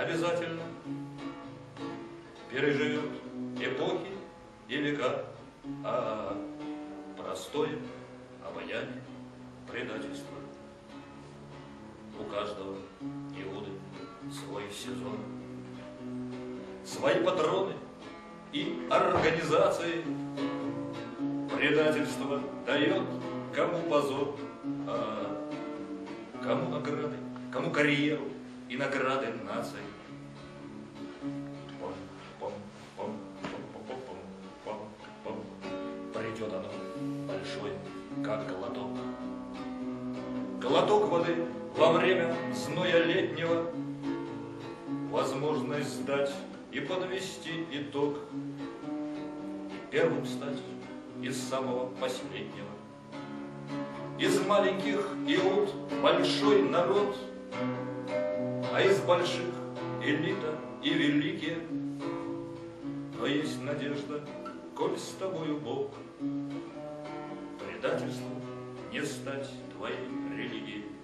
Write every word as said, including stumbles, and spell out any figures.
обязательно переживет эпохи и века, а простое обаяние предательства. У каждого Иуды свой сезон, свои патроны и организации. Предательство дает кому позор, а кому награды, кому карьеру и награды наций. Придет оно большой, как глоток. Глоток воды во время зноя летнего, возможность сдать и подвести итог, и первым стать из самого последнего. Из маленьких Иуд большой народ, а из больших элита и великие. Но есть надежда, коль с тобою Бог, предательству не стать твоей религией.